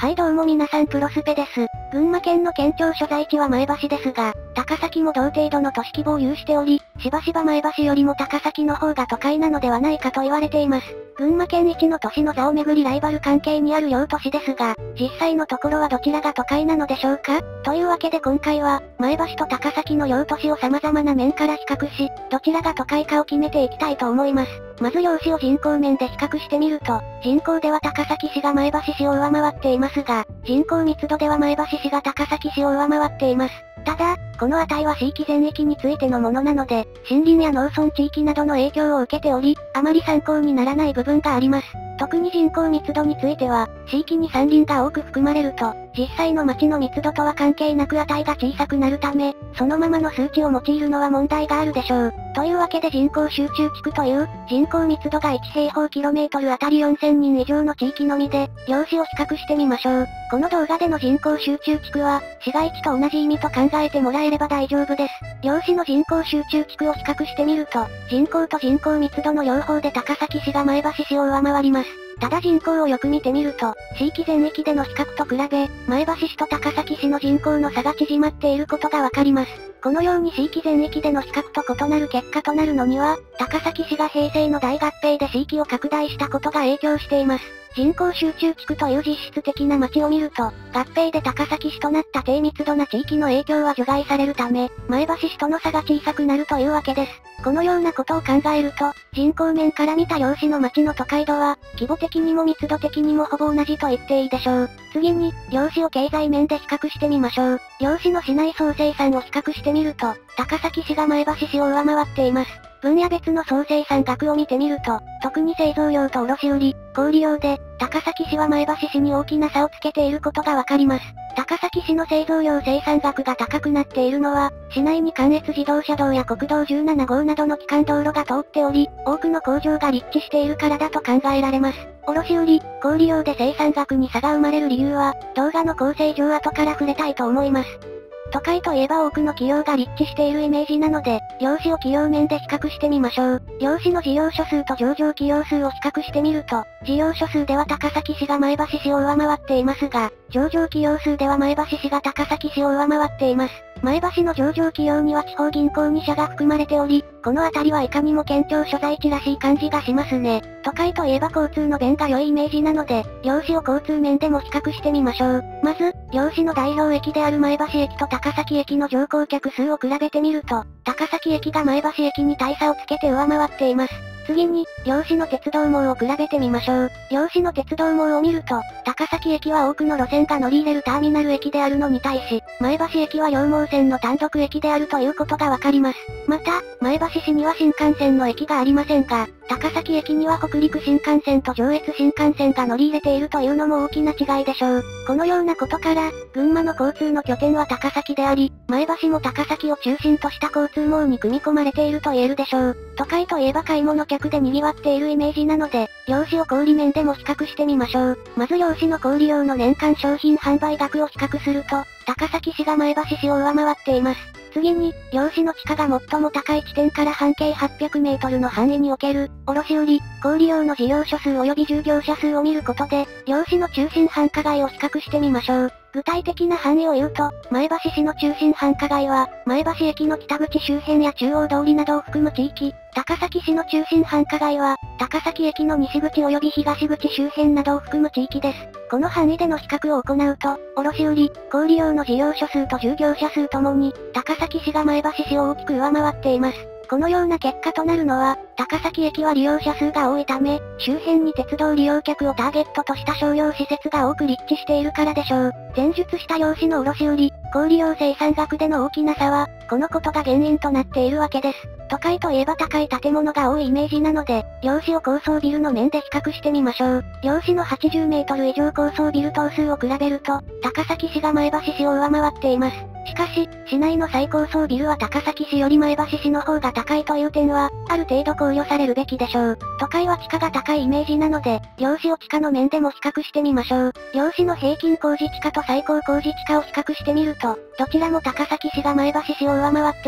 はいどうも皆さんプロスペです。群馬県の県庁所在地は前橋ですが、高崎も同程度の都市規模を有しており、しばしば前橋よりも高崎の方が都会なのではないかと言われています。群馬県一の都市の座をめぐりライバル関係にある両都市ですが、実際のところはどちらが都会なのでしょうか？というわけで今回は、前橋と高崎の両都市を様々な面から比較し、どちらが都会かを決めていきたいと思います。まず両市を人口面で比較してみると、人口では高崎市が前橋市を上回っていますが、人口密度では前橋市が高崎市を上回っています。ただ、この値は地域全域についてのものなので、森林や農村地域などの影響を受けており、あまり参考にならない部分があります。特に人口密度については、地域に山林が多く含まれると、実際の町の密度とは関係なく値が小さくなるため、そのままの数値を用いるのは問題があるでしょう。というわけで人口集中地区という、人口密度が1平方キロメートルあたり4000人以上の地域のみで、両市を比較してみましょう。この動画での人口集中地区は、市街地と同じ意味と考えてもらえれば大丈夫です。両市の人口集中地区を比較してみると、人口と人口密度の両方で高崎市が前橋市を上回ります。ただ人口をよく見てみると、地域全域での比較と比べ、前橋市と高崎市の人口の差が縮まっていることがわかります。このように地域全域での比較と異なる結果となるのには、高崎市が平成の大合併で地域を拡大したことが影響しています。人口集中地区という実質的な町を見ると、合併で高崎市となった低密度な地域の影響は除外されるため、前橋市との差が小さくなるというわけです。このようなことを考えると、人口面から見た両市の町の都会度は、規模的にも密度的にもほぼ同じと言っていいでしょう。次に、両市を経済面で比較してみましょう。両市の市内総生産を比較してみると、高崎市が前橋市を上回っています。分野別の総生産額を見てみると、特に製造業と卸売、小売業で、高崎市は前橋市に大きな差をつけていることがわかります。高崎市の製造業生産額が高くなっているのは、市内に関越自動車道や国道17号などの基幹道路が通っており、多くの工場が立地しているからだと考えられます。卸売、小売業で生産額に差が生まれる理由は、動画の構成上後から触れたいと思います。都会といえば多くの企業が立地しているイメージなので、両市を企業面で比較してみましょう。両市の事業所数と上場企業数を比較してみると、事業所数では高崎市が前橋市を上回っていますが、上場企業数では前橋市が高崎市を上回っています。前橋の上場企業には地方銀行2社が含まれており、この辺りはいかにも県庁所在地らしい感じがしますね。都会といえば交通の便が良いイメージなので、両市を交通面でも比較してみましょう。まず、両市の代表駅である前橋駅と高崎駅の乗降客数を比べてみると、高崎駅が前橋駅に大差をつけて上回っています。次に、両市の鉄道網を比べてみましょう。両市の鉄道網を見ると、高崎駅は多くの路線が乗り入れるターミナル駅であるのに対し、前橋駅は両毛線の単独駅であるということがわかります。また、前橋市には新幹線の駅がありませんが、高崎駅には北陸新幹線と上越新幹線が乗り入れているというのも大きな違いでしょう。このようなことから、群馬の交通の拠点は高崎であり、前橋も高崎を中心とした交通網に組み込まれていると言えるでしょう。都会といえば買い物客で賑わっているイメージなので、両市を小売面でも比較してみましょう。まず両市の小売業の年間商品販売額を比較すると、高崎市が前橋市を上回っています。次に、両市の地価が最も高い地点から半径800メートルの範囲における、卸売、小売業の事業所数及び従業者数を見ることで、両市の中心繁華街を比較してみましょう。具体的な範囲を言うと、前橋市の中心繁華街は、前橋駅の北口周辺や中央通りなどを含む地域、高崎市の中心繁華街は、高崎駅の西口及び東口周辺などを含む地域です。この範囲での比較を行うと、卸売、小売業の事業所数と従業者数ともに、高崎市が前橋市を大きく上回っています。このような結果となるのは、高崎駅は利用者数が多いため、周辺に鉄道利用客をターゲットとした商業施設が多く立地しているからでしょう。前述した両市の卸売、小売業生産額での大きな差は、このことが原因となっているわけです。都会といえば高い建物が多いイメージなので、両市を高層ビルの面で比較してみましょう。両市の80メートル以上高層ビル棟数を比べると、高崎市が前橋市を上回っています。しかし、市内の最高層ビルは高崎市より前橋市の方が高いという点は、ある程度考慮されるべきでしょう。都会は地価が高いイメージなので、両市を地価の面でも比較してみましょう。両市の平均工事地価と最高工事地価を比較してみると、どちらも高崎市が前橋市を上回っており、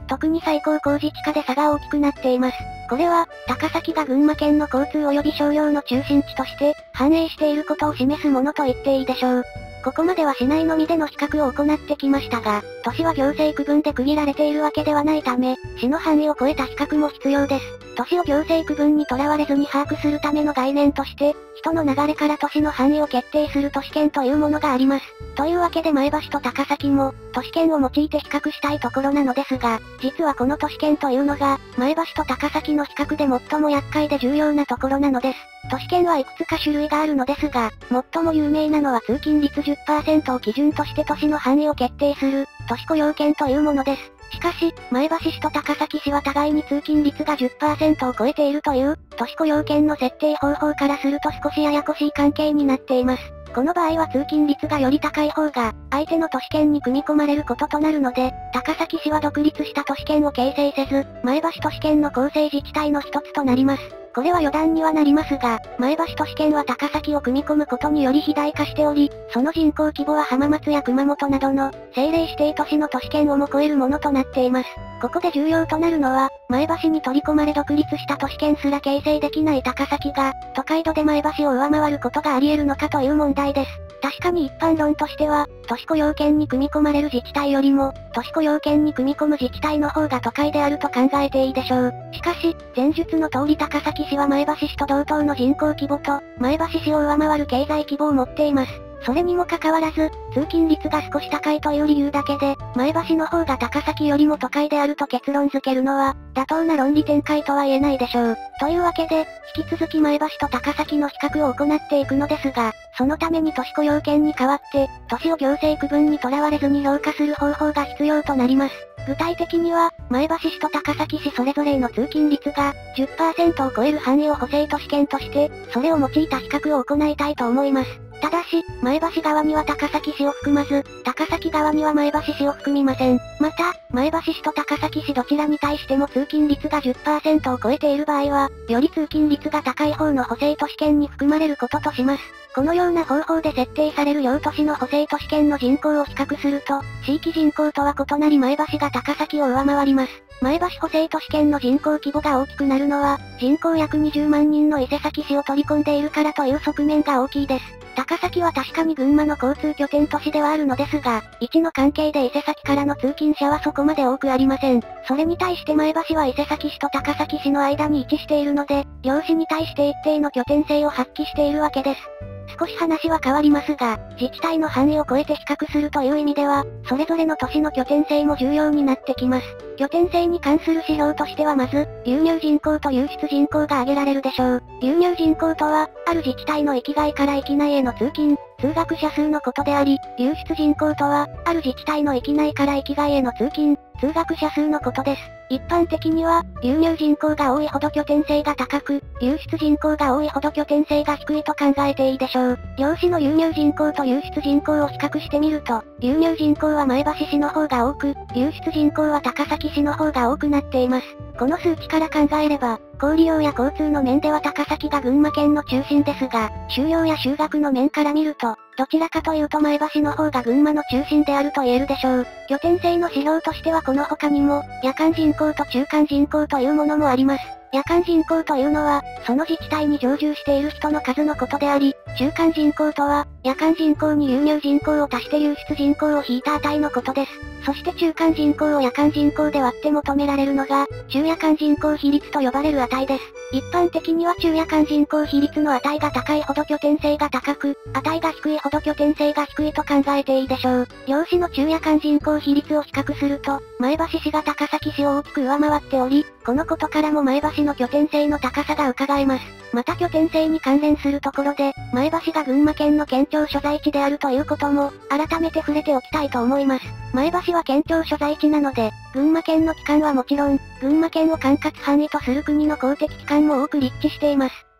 特に最高工事地価で差が大きくなっています。これは、高崎が群馬県の交通及び商業の中心地として、繁栄していることを示すものと言っていいでしょう。ここまでは市内のみでの比較を行ってきましたが、都市は行政区分で区切られているわけではないため、市の範囲を超えた比較も必要です。都市を行政区分にとらわれずに把握するための概念として、人の流れから都市の範囲を決定する都市圏というものがあります。というわけで前橋と高崎も、都市圏を用いて比較したいところなのですが、実はこの都市圏というのが、前橋と高崎の比較で最も厄介で重要なところなのです。都市圏はいくつか種類があるのですが、最も有名なのは通勤率 10% を基準として都市の範囲を決定する、都市雇用圏というものです。しかし、前橋市と高崎市は互いに通勤率が 10% を超えているという、都市雇用圏の設定方法からすると少しややこしい関係になっています。この場合は通勤率がより高い方が、相手の都市圏に組み込まれることとなるので、高崎市は独立した都市圏を形成せず、前橋都市圏の構成自治体の一つとなります。これは余談にはなりますが、前橋都市圏は高崎を組み込むことにより肥大化しており、その人口規模は浜松や熊本などの、政令指定都市の都市圏をも超えるものとなっています。ここで重要となるのは、前橋に取り込まれ独立した都市圏すら形成できない高崎が、都会度で前橋を上回ることがあり得るのかという問題です。確かに一般論としては、都市雇用圏に組み込まれる自治体よりも、都市雇用圏に組み込む自治体の方が都会であると考えていいでしょう。しかし、前述の通り高崎市は前橋市と同等の人口規模と、前橋市を上回る経済規模を持っています。それにもかかわらず、通勤率が少し高いという理由だけで、前橋の方が高崎よりも都会であると結論付けるのは、妥当な論理展開とは言えないでしょう。というわけで、引き続き前橋と高崎の比較を行っていくのですが、そのために都市雇用圏に代わって、都市を行政区分にとらわれずに評価する方法が必要となります。具体的には、前橋市と高崎市それぞれの通勤率が 10% を超える範囲を補正都市圏として、それを用いた比較を行いたいと思います。ただし、前橋側には高崎市を含まず、高崎側には前橋市を含みません。また、前橋市と高崎市どちらに対しても通勤率が 10% を超えている場合は、より通勤率が高い方の補正都市圏に含まれることとします。このような方法で設定される両都市の補正都市圏の人口を比較すると、地域人口とは異なり前橋が高崎を上回ります。前橋補正都市圏の人口規模が大きくなるのは、人口約20万人の伊勢崎市を取り込んでいるからという側面が大きいです。高崎は確かに群馬の交通拠点都市ではあるのですが、位置の関係で伊勢崎からの通勤者はそこまで多くありません。それに対して前橋は伊勢崎市と高崎市の間に位置しているので、両市に対して一定の拠点性を発揮しているわけです。少し話は変わりますが、自治体の範囲を超えて比較するという意味では、それぞれの都市の拠点性も重要になってきます。拠点性に関する指標としてはまず、流入人口と流出人口が挙げられるでしょう。流入人口とは、ある自治体の域外から域内への通勤、通学者数のことであり、流出人口とは、ある自治体の域内から域外への通勤、通学者数のことです。一般的には、流入人口が多いほど拠点性が高く、流出人口が多いほど拠点性が低いと考えていいでしょう。両市の流入人口と流出人口を比較してみると、流入人口は前橋市の方が多く、流出人口は高崎市の方が多くなっています。この数値から考えれば、交利用や交通の面では高崎が群馬県の中心ですが、収容や就学の面から見ると、どちらかというと前橋の方が群馬の中心であると言えるでしょう。拠点性の指標としてはこの他にも、夜間人口と中間人口というものもあります。夜間人口というのは、その自治体に常住している人の数のことであり、中間人口とは、夜間人口に流入人口を足して流出人口を引いた値のことです。そして中間人口を夜間人口で割って求められるのが、中夜間人口比率と呼ばれる値です。一般的には中夜間人口比率の値が高いほど拠点性が高く、値が低いほど拠点性が低いと考えていいでしょう。両市の中夜間人口比率を比較すると、前橋市が高崎市を大きく上回っており、このことからも前橋の拠点性の高さが伺えます。また拠点性に関連するところで、前橋が群馬県の県庁所在地であるということも、改めて触れておきたいと思います。前橋は県庁所在地なので、群馬県の機関はもちろん、群馬県を管轄範囲とする国の公的機関も多く立地しています。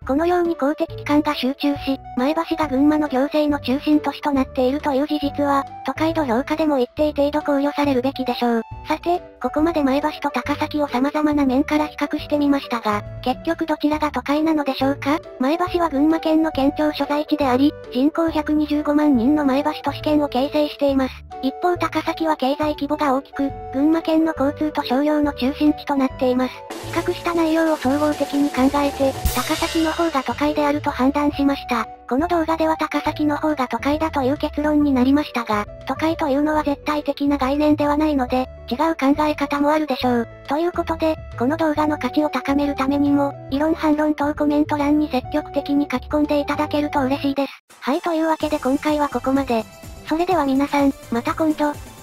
このように公的機関が集中し、前橋が群馬の行政の中心都市となっているという事実は、都会度評価でも一定程度考慮されるべきでしょう。さて、ここまで前橋と高崎を様々な面から比較してみましたが、結局どちらが都会なのでしょうか？前橋は群馬県の県庁所在地であり、人口125万人の前橋都市圏を形成しています。一方高崎は経済規模が大きく、群馬県の交通と商用の中心地となっています。比較した内容を総合的に考えて、高崎の方が都会であると判断しました。この動画では高崎の方が都会だという結論になりましたが、都会というのは絶対的な概念ではないので、違う考え方もあるでしょう。ということで、この動画の価値を高めるためにも、異論反論等コメント欄に積極的に書き込んでいただけると嬉しいです。はい、というわけで今回はここまで。それでは皆さん、また今度。